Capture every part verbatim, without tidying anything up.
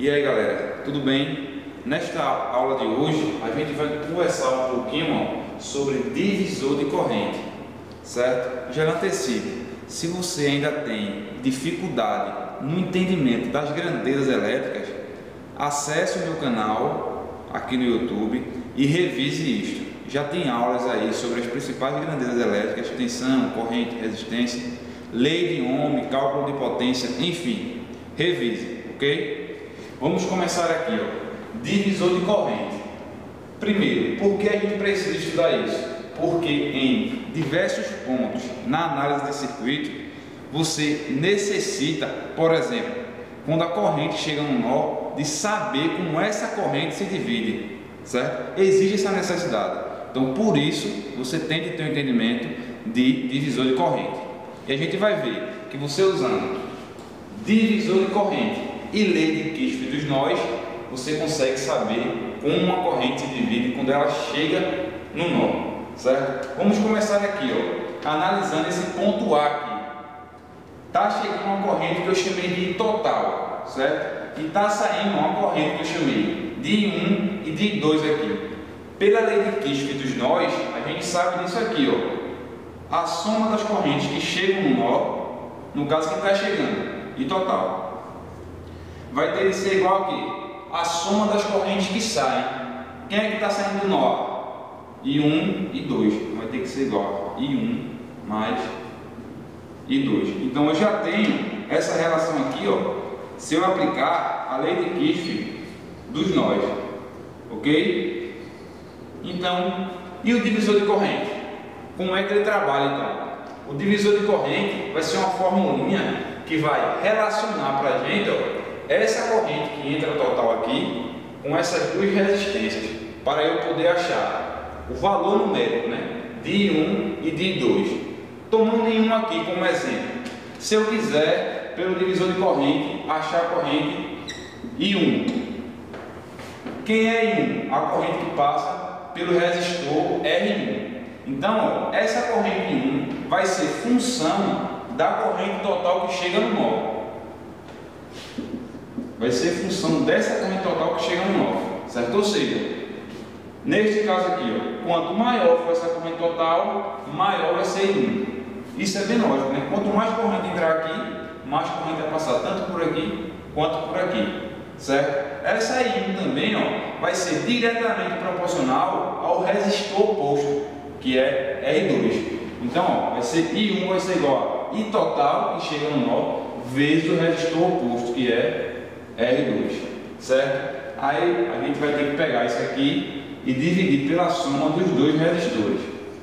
E aí galera, tudo bem? Nesta aula de hoje a gente vai conversar um pouquinho sobre divisor de corrente, certo? Já antecipo, se você ainda tem dificuldade no entendimento das grandezas elétricas, acesse o meu canal aqui no YouTube e revise isto. Já tem aulas aí sobre as principais grandezas elétricas, tensão, corrente, resistência, lei de Ohm, cálculo de potência, enfim, revise, ok? Vamos começar aqui, ó. Divisor de corrente. Primeiro, por que a gente precisa estudar isso? Porque em diversos pontos na análise de circuito, você necessita, por exemplo, quando a corrente chega no nó, de saber como essa corrente se divide, certo? Existe essa necessidade. Então, por isso, você tem que ter um entendimento de divisor de corrente. E a gente vai ver que você usando divisor de corrente e lei de Kirchhoff dos nós, você consegue saber como uma corrente se divide quando ela chega no nó, certo? Vamos começar aqui, ó, analisando esse ponto A aqui. Tá chegando uma corrente que eu chamei de total, certo? E tá saindo uma corrente que eu chamei de I um e de I dois aqui. Pela lei de Kirchhoff dos nós, a gente sabe disso aqui, ó. A soma das correntes que chegam no nó, no caso que está chegando, e total, vai ter que ser igual aqui a soma das correntes que saem. Quem é que está saindo do nó? I um e dois. Vai ter que ser igual I um mais I dois. Então eu já tenho essa relação aqui, ó, se eu aplicar a lei de Kirchhoff dos nós, ok? Então, e o divisor de corrente? Como é que ele trabalha então? O divisor de corrente vai ser uma formulinha que vai relacionar para a gente, ó, essa corrente que entra total aqui com essas duas resistências, para eu poder achar o valor numérico, né, de I um e de I dois. Tomando I um aqui como exemplo, se eu quiser, pelo divisor de corrente, achar a corrente I um. Quem é I um? A corrente que passa pelo resistor R um. Então, ó, essa corrente I um vai ser função da corrente total que chega no nó. Vai ser função dessa corrente total que chega no nó, certo? Ou seja, neste caso aqui, ó, quanto maior for essa corrente total, maior vai ser I um. Isso é bem lógico, né? Quanto mais corrente entrar aqui, mais corrente vai passar tanto por aqui quanto por aqui, certo? Essa I um também, ó, vai ser diretamente proporcional ao resistor oposto, que é R dois. Então, ó, vai ser I um vai ser igual a I total, que chega no nó, vezes o resistor oposto, que é R dois, certo? Aí a gente vai ter que pegar isso aqui e dividir pela soma dos dois resistores,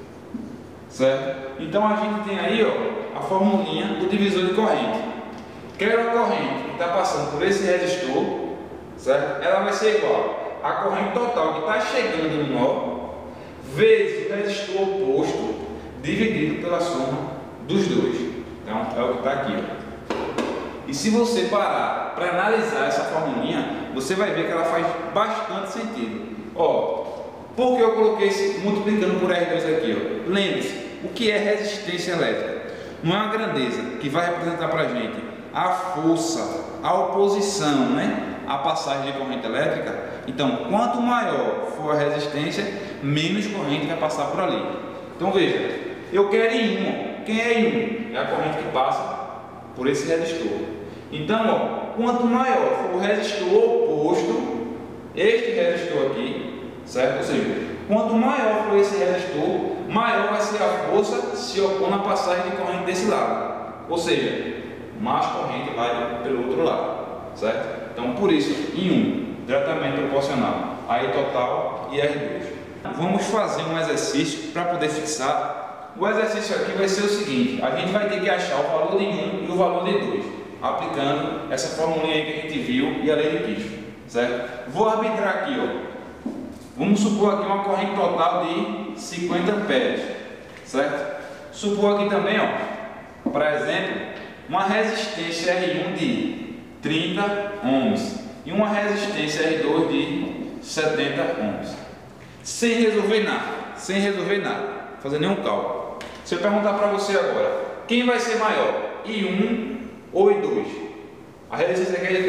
certo? Então a gente tem aí, ó, a formulinha do divisor de corrente. Quero a corrente que está passando por esse resistor, certo? Ela vai ser igual a corrente total que está chegando no nó, vezes o resistor oposto, dividido pela soma dos dois. Então é o que está aqui, ó. E se você parar para analisar essa formulinha, você vai ver que ela faz bastante sentido. Ó, por que eu coloquei esse multiplicando por R dois aqui? Ó? Lembre-se, o que é resistência elétrica? Não é uma grandeza que vai representar para a gente a força, a oposição, né? A passagem de corrente elétrica. Então, quanto maior for a resistência, menos corrente vai passar por ali. Então veja, eu quero I um. Quem é I um? É a corrente que passa por esse resistor. Então, ó, quanto maior for o resistor oposto, este resistor aqui, certo? Ou seja, quanto maior for esse resistor, maior vai ser a força se opor na passagem de corrente desse lado. Ou seja, mais corrente vai pelo outro lado, certo? Então, por isso, I um, diretamente proporcional a I total e R dois. Vamos fazer um exercício para poder fixar. O exercício aqui vai ser o seguinte: a gente vai ter que achar o valor de I um e o valor de I dois, aplicando essa formulinha aí que a gente viu e a lei de Kirchhoff, certo? Vou arbitrar aqui, ó. Vamos supor aqui uma corrente total de cinquenta amperes, certo? Supor aqui também, ó, por exemplo, uma resistência R um de trinta ohms e uma resistência R dois de setenta ohms. Sem resolver nada, sem resolver nada, fazer nenhum cálculo. Se eu perguntar para você agora, quem vai ser maior, I um ou I dois? A resistência aqui é de quanto?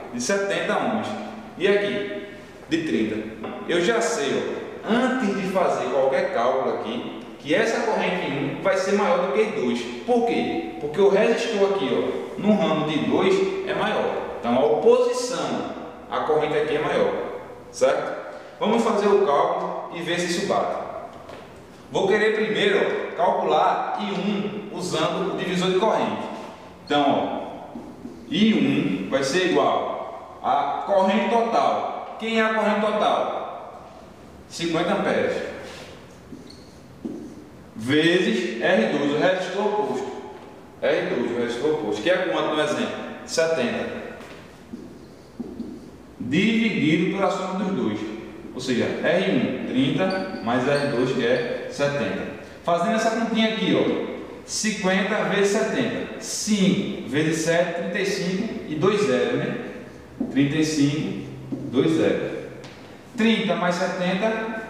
de setenta ohms. E aqui, de trinta. Eu já sei, ó, antes de fazer qualquer cálculo aqui, que essa corrente um vai ser maior do que dois. Por quê? Porque o resistor aqui, ó, no ramo de dois é maior. Então a oposição à corrente aqui é maior, certo? Vamos fazer o cálculo e ver se isso bate. Vou querer primeiro, ó, calcular I um usando o divisor de corrente. Então, ó, I um vai ser igual a corrente total. Quem é a corrente total? cinquenta amperes. Vezes R dois, o resistor oposto. R dois, o resistor oposto. Que é quanto no exemplo? setenta. Dividido pela soma dos dois. Ou seja, R um, trinta, mais R dois, que é setenta. Fazendo essa continha aqui, ó. cinquenta vezes setenta. cinco vezes sete, trinta e cinco e dois zeros, né? trinta e cinco, dois zeros. trinta mais setenta,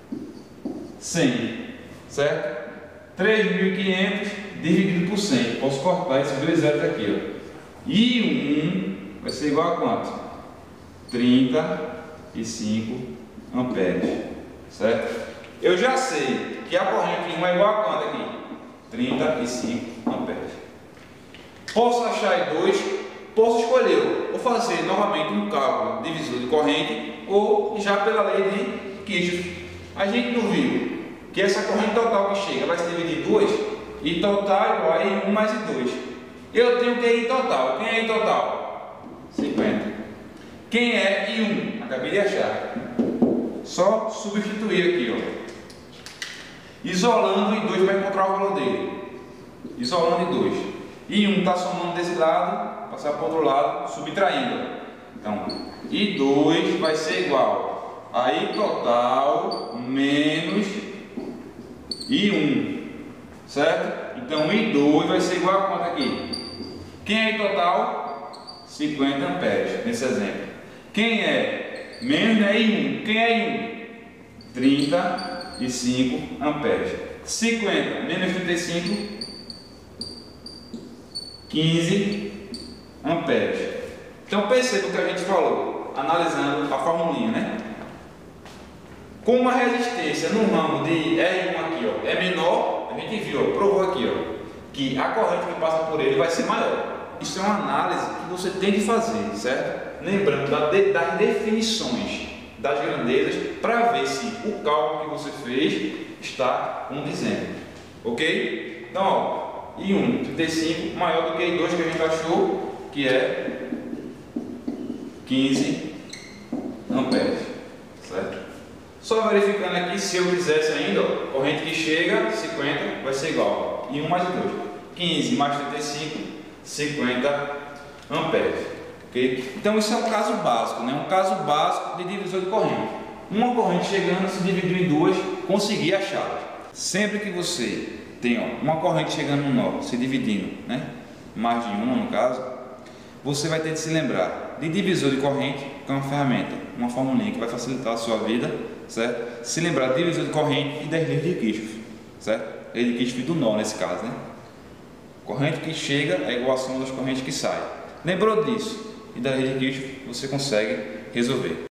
cem. Certo? três mil e quinhentos dividido por cem. Posso cortar esses dois zeros aqui, ó. I um vai ser igual a quanto? trinta e cinco amperes. Certo? Eu já sei que a corrente I um é igual a quanto aqui? trinta e cinco amperes. Posso achar I dois, posso escolher ou fazer novamente um cálculo divisor de corrente ou já pela lei de Kirchhoff. A gente não viu que essa corrente total que chega vai se dividir em duas, I total igual a I um mais I dois. Eu tenho que I total. Quem é I total? cinquenta. Quem é I um? Acabei de achar. Só substituir aqui, ó. Isolando I dois para encontrar o valor dele. Isolando I dois. I um está somando desse lado, passar para o outro lado, subtraindo. Então, I dois vai ser igual a I total menos I um, certo? Então I dois vai ser igual a quanto aqui? Quem é I total? cinquenta amperes, nesse exemplo. Quem é menos, né? I um. Quem é I um? trinta e cinco amperes. cinquenta menos trinta e cinco, quinze amperes. Então perceba o que a gente falou, analisando a formulinha, né? Como a resistência no ramo de R um aqui, ó, é menor, a gente viu, ó, provou aqui, ó, que a corrente que passa por ele vai ser maior. Isso é uma análise que você tem de fazer, certo? Lembrando da de, das definições das grandezas para ver se o cálculo que você fez está condizendo, ok? Então, ó, I um, trinta e cinco, maior do que I dois que a gente achou, que é quinze amperes, certo? Só verificando aqui, se eu quisesse ainda, ó, corrente que chega, cinquenta, vai ser igual, ó, I um mais I dois, quinze mais trinta e cinco, cinquenta amperes, ok? Então isso é um caso básico, né? Um caso básico de divisor de corrente. Uma corrente chegando, se dividir em duas, conseguir achá-la. Sempre que você tem, ó, uma corrente chegando no nó, se dividindo, né? Mais de uma no caso, você vai ter de se lembrar de divisor de corrente, que é uma ferramenta, uma formulinha que vai facilitar a sua vida, certo? Se lembrar de divisor de corrente e das leis de Kirchhoff, certo? Lei de Kirchhoff do nó nesse caso, né? Corrente que chega é igual a soma das correntes que saem. Lembrou disso? E da lei de Kirchhoff você consegue resolver.